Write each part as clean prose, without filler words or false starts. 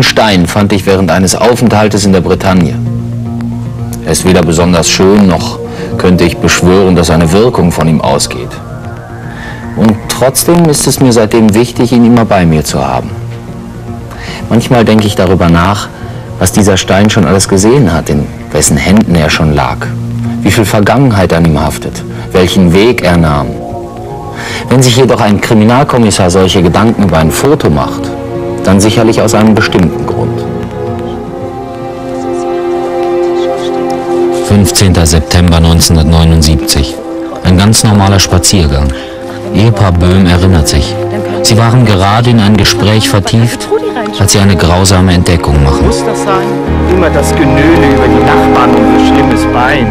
Diesen Stein fand ich während eines Aufenthaltes in der Bretagne. Er ist weder besonders schön, noch könnte ich beschwören, dass eine Wirkung von ihm ausgeht. Und trotzdem ist es mir seitdem wichtig, ihn immer bei mir zu haben. Manchmal denke ich darüber nach, was dieser Stein schon alles gesehen hat, in wessen Händen er schon lag, wie viel Vergangenheit an ihm haftet, welchen Weg er nahm. Wenn sich jedoch ein Kriminalkommissar solche Gedanken über ein Foto macht, dann sicherlich aus einem bestimmten Grund. 15. September 1979. Ein ganz normaler Spaziergang. Ehepaar Böhm erinnert sich. Sie waren gerade in ein Gespräch vertieft, als sie eine grausame Entdeckung machen. Muss das sein? Immer das Genöle über die Nachbarn und so schlimmes Bein.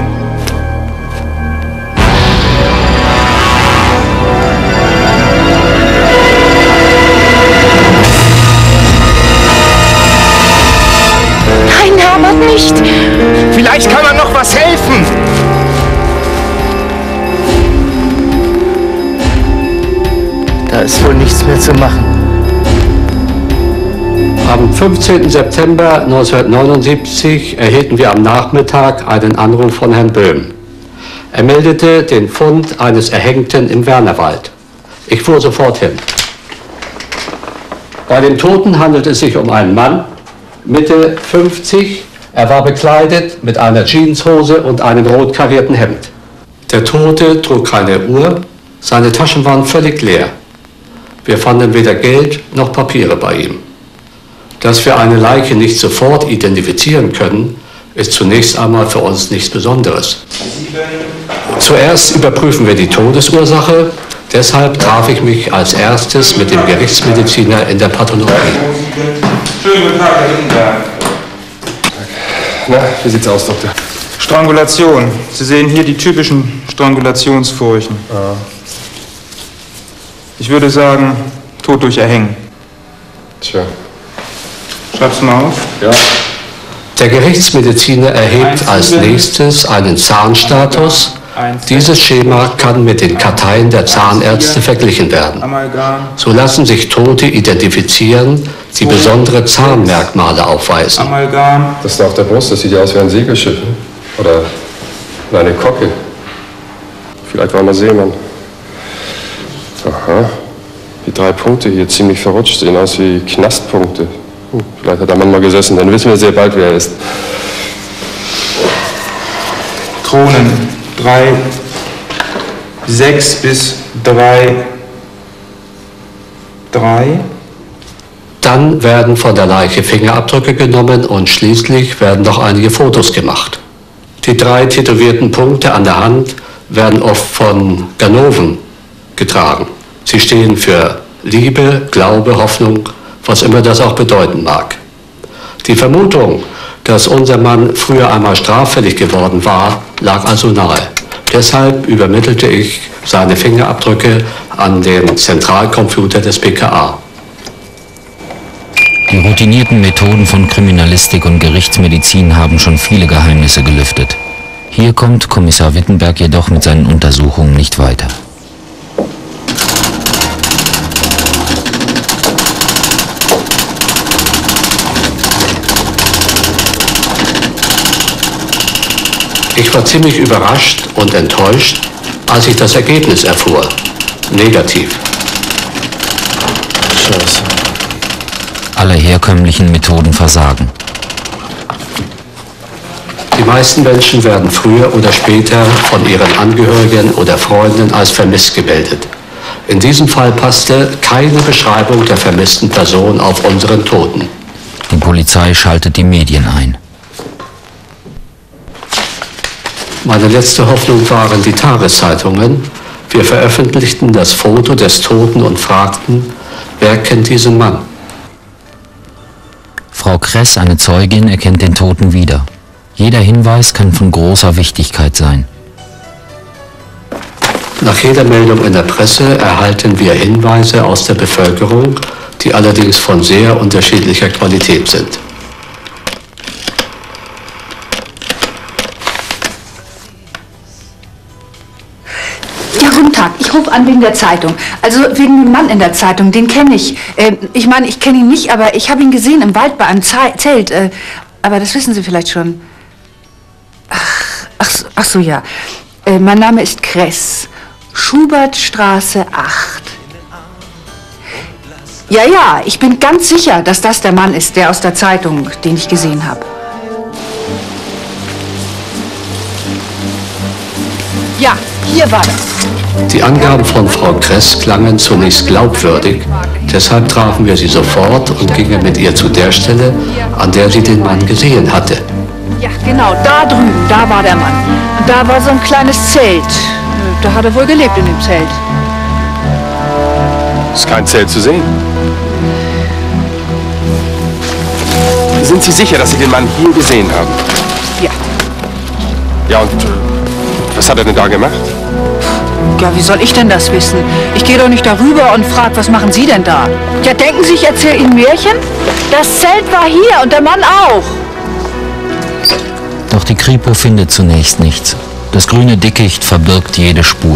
Nein, Herbert, nicht! Vielleicht kann man noch was helfen! Da ist wohl nichts mehr zu machen. Am 15. September 1979 erhielten wir am Nachmittag einen Anruf von Herrn Böhm. Er meldete den Fund eines Erhängten im Wernerwald. Ich fuhr sofort hin. Bei dem Toten handelt es sich um einen Mann, Mitte 50. Er war bekleidet mit einer Jeanshose und einem rot karierten Hemd. Der Tote trug keine Uhr, seine Taschen waren völlig leer. Wir fanden weder Geld noch Papiere bei ihm. Dass wir eine Leiche nicht sofort identifizieren können, ist zunächst einmal für uns nichts Besonderes. Zuerst überprüfen wir die Todesursache, deshalb traf ich mich als erstes mit dem Gerichtsmediziner in der Pathologie. Schönen guten Tag, Herr Lindenberg. Na, wie sieht's aus, Doktor? Strangulation. Sie sehen hier die typischen Strangulationsfurchen. Ja. Ich würde sagen, Tod durch Erhängen. Tja. Schreib's mal auf. Ja. Der Gerichtsmediziner erhebt als nächstes einen Zahnstatus. Dieses Schema kann mit den Karteien der Zahnärzte verglichen werden. So lassen sich Tote identifizieren, die besondere Zahnmerkmale aufweisen. Amalgam. Das ist da auf der Brust, das sieht ja aus wie ein Segelschiff. Oder eine Kocke. Vielleicht war mal Seemann. Aha. Die 3 Punkte hier ziemlich verrutscht, sehen aus wie Knastpunkte. Vielleicht hat der Mann mal gesessen, dann wissen wir sehr bald, wer er ist. Kronen. 3, 6 bis 3. Dann werden von der Leiche Fingerabdrücke genommen und schließlich werden noch einige Fotos gemacht. Die 3 tätowierten Punkte an der Hand werden oft von Ganoven getragen. Sie stehen für Liebe, Glaube, Hoffnung, was immer das auch bedeuten mag. Die Vermutung, dass unser Mann früher einmal straffällig geworden war, lag also nahe. Deshalb übermittelte ich seine Fingerabdrücke an den Zentralcomputer des BKA. Die routinierten Methoden von Kriminalistik und Gerichtsmedizin haben schon viele Geheimnisse gelüftet. Hier kommt Kommissar Wittenberg jedoch mit seinen Untersuchungen nicht weiter. Ich war ziemlich überrascht und enttäuscht, als ich das Ergebnis erfuhr. Negativ. Scheiße. Alle herkömmlichen Methoden versagen. Die meisten Menschen werden früher oder später von ihren Angehörigen oder Freunden als vermisst gemeldet. In diesem Fall passte keine Beschreibung der vermissten Person auf unseren Toten. Die Polizei schaltet die Medien ein. Meine letzte Hoffnung waren die Tageszeitungen. Wir veröffentlichten das Foto des Toten und fragten, wer kennt diesen Mann? Frau Kress, eine Zeugin, erkennt den Toten wieder. Jeder Hinweis kann von großer Wichtigkeit sein. Nach jeder Meldung in der Presse erhalten wir Hinweise aus der Bevölkerung, die allerdings von sehr unterschiedlicher Qualität sind. guten Tag. Ich rufe an wegen der Zeitung. Also wegen dem Mann in der Zeitung, den kenne ich. Ich meine, ich kenne ihn nicht, aber ich habe ihn gesehen im Wald bei einem Zelt. Aber das wissen Sie vielleicht schon. Ach so, ja. Mein Name ist Kress. Schubertstraße 8. Ja, ich bin ganz sicher, dass das der Mann ist, der aus der Zeitung, den ich gesehen habe. Ja, hier war das. Die Angaben von Frau Kress klangen zunächst glaubwürdig, deshalb trafen wir sie sofort und gingen mit ihr zu der Stelle, an der sie den Mann gesehen hatte. Ja, genau, da drüben, da war der Mann. Und da war so ein kleines Zelt. Da hat er wohl gelebt in dem Zelt. Ist kein Zelt zu sehen. Sind Sie sicher, dass Sie den Mann hier gesehen haben? Ja. Ja, und was hat er denn da gemacht? Ja, wie soll ich denn das wissen? Ich gehe doch nicht darüber und frage, was machen Sie denn da? Ja, denken Sie, ich erzähle Ihnen Märchen? Das Zelt war hier und der Mann auch. Doch die Kripo findet zunächst nichts. Das grüne Dickicht verbirgt jede Spur.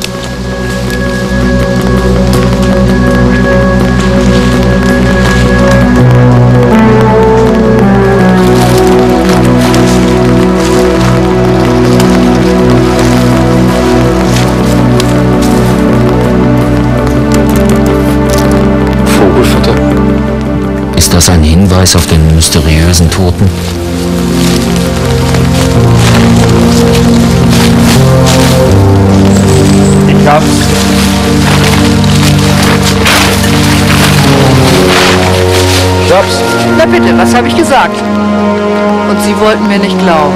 Vogelfutter. Ist das ein Hinweis auf den mysteriösen Toten? Ich hab's. Ich hab's. Na bitte, was habe ich gesagt? Und Sie wollten mir nicht glauben.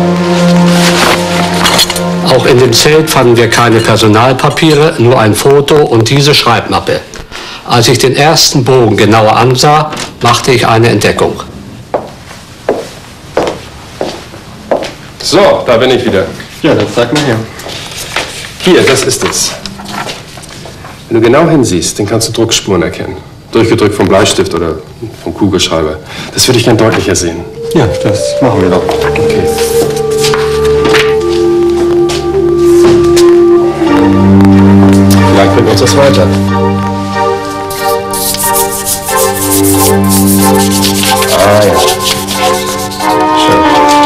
Auch in dem Zelt fanden wir keine Personalpapiere, nur ein Foto und diese Schreibmappe. Als ich den ersten Bogen genauer ansah, machte ich eine Entdeckung. So, da bin ich wieder. Ja, dann zeig mal her. Hier, das ist es. Wenn du genau hinsiehst, dann kannst du Druckspuren erkennen. Durchgedrückt vom Bleistift oder vom Kugelschreiber. Das würde ich gern deutlicher sehen. Ja, das machen wir doch. Okay. Vielleicht bringt uns das weiter. Ah ja. Schön.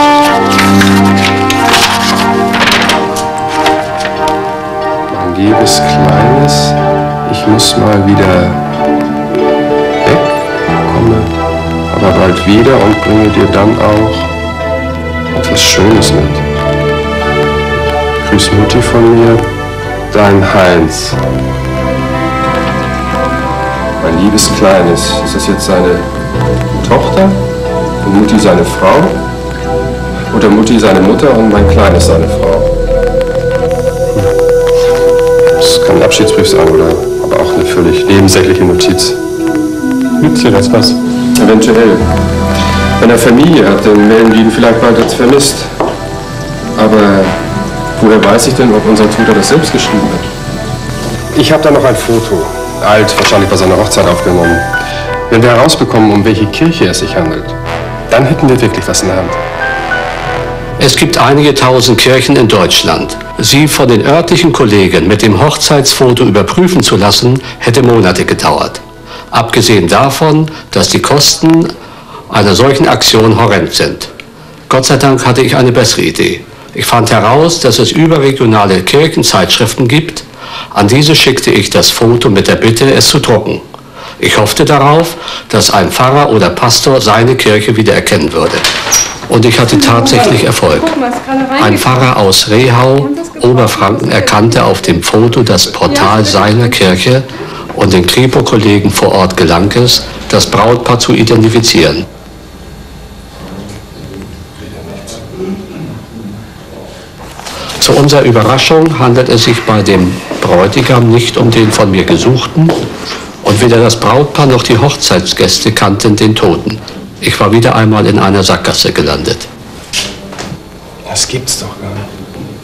Mein liebes Kleines, ich muss mal wieder weg, komme aber bald wieder und bringe dir dann auch etwas Schönes mit. Grüß Mutti von mir, dein Heinz. Mein liebes Kleines, ist das jetzt seine Tochter und Mutti seine Frau? Oder Mutti seine Mutter und mein Kleines seine Frau? Das kann ein Abschiedsbrief sein oder aber auch eine völlig nebensächliche Notiz. Nützt dir das was? Eventuell. Wenn er Familie hat, dann melden die ihn vielleicht bald als vermisst. Aber woher weiß ich denn, ob unser Toter das selbst geschrieben hat? Ich habe da noch ein Foto. Alt, wahrscheinlich bei seiner Hochzeit aufgenommen. Wenn wir herausbekommen, um welche Kirche es sich handelt, dann hätten wir wirklich was in der Hand. Es gibt einige tausend Kirchen in Deutschland. Sie von den örtlichen Kollegen mit dem Hochzeitsfoto überprüfen zu lassen, hätte Monate gedauert. Abgesehen davon, dass die Kosten einer solchen Aktion horrend sind. Gott sei Dank hatte ich eine bessere Idee. Ich fand heraus, dass es überregionale Kirchenzeitschriften gibt. An diese schickte ich das Foto mit der Bitte, es zu drucken. Ich hoffte darauf, dass ein Pfarrer oder Pastor seine Kirche wieder erkennen würde. Und ich hatte tatsächlich Erfolg. Ein Pfarrer aus Rehau, Oberfranken, erkannte auf dem Foto das Portal seiner Kirche und den Kripo-Kollegen vor Ort gelang es, das Brautpaar zu identifizieren. Zu unserer Überraschung handelt es sich bei dem Bräutigam nicht um den von mir gesuchten und weder das Brautpaar noch die Hochzeitsgäste kannten den Toten. Ich war wieder einmal in einer Sackgasse gelandet. Das gibt's doch gar nicht.